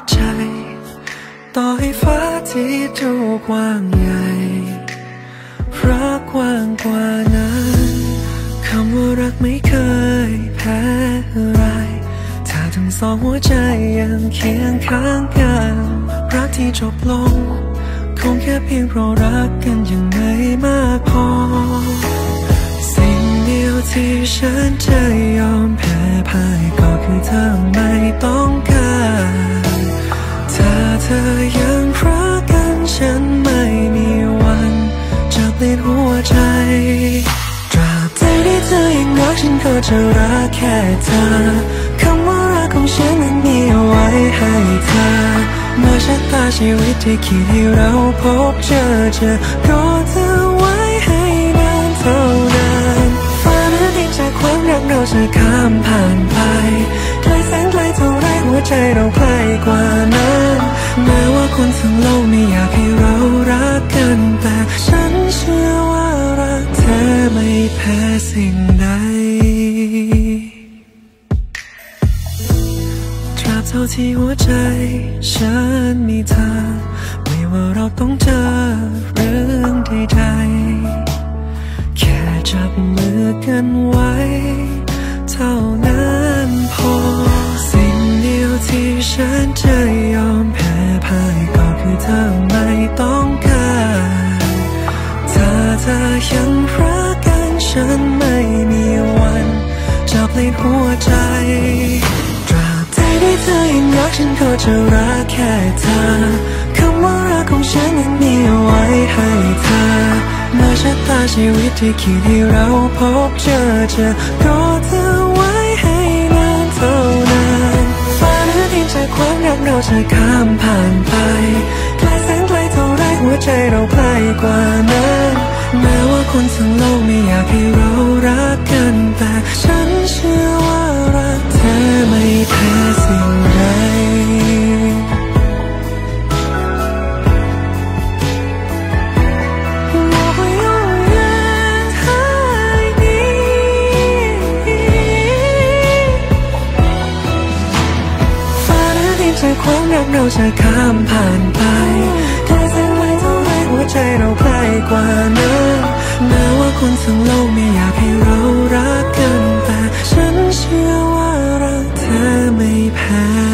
ใจต่อให้ฟ้าที่ดูกว้างใหญ่รักกว้างกว่านั้นคำว่ารักไม่เคยแพ้อะไรถ้าทั้งสองหัวใจยังเคียงข้างกันรักที่จบลงคงแค่เพียงเพราะรักกันยังไม่มากพอสิ่งเดียวที่ฉันจะยอมแพ้พ่ายก็คือเธอไม่ต้องการถ้าเธอยังรักกันฉันไม่มีวันจะเปลี่ยนหัวใจตราบใดที่เธอยังรักฉันก็จะรักแค่เธอคำว่ารักของฉันนั้นมีเอาไว้ให้เธอเมื่อชะตาชีวิตที่คิดให้เราพบเจอจะรอเธอไว้ให้นานเท่านานฟ้าและดินจากความรักเราจะข้ามผ่านไปไกลแสนไกลเท่าไรหัวใจเราใกล้กว่านั้นแม้ว่าคนทั้งโลกไม่อยากให้เรารักกันแต่ฉันเชื่อว่ารักเธอไม่แพ้สิ่งใดตราบเท่าที่หัวใจฉันมีเธอไม่ว่าเราต้องเจอเรื่องใดๆแค่จับมือกันไว้เท่านั้นพอสิ่งเดียวที่ฉันจะยอมแพ้พ่ายก็คือเธอไม่ต้องการถ้าเธอยังรักกันฉันไม่มีวันจะเปลี่ยนหัวใจตราบใดที่เธอยังรักฉันก็จะรักแค่เธอคำว่ารักของฉันนั้นมีเอาไว้ให้เธอเมื่อชะตาชีวิตที่คิดให้เราพบเจอจะรอเธอไว้ให้นานเท่านานฟ้าและดินจากความรักเราจะข้ามผ่านไปไกลแสนไกลเท่าไรหัวใจเราใกล้กว่านั้นแม้ว่าคนทั้งโลกไม่อยากให้เรารักกันแต่ฉันเชื่อว่ารักเธอไม่แพ้สิ่งใดความรักเราจะข้ามผ่านไปไกลแสนไกลเท่าไรหัวใจเราใกล้กว่านั้นแม้ว่าคนทั้งโลกไม่อยากให้เรารักกันแต่ฉันเชื่อว่ารักเธอไม่แพ้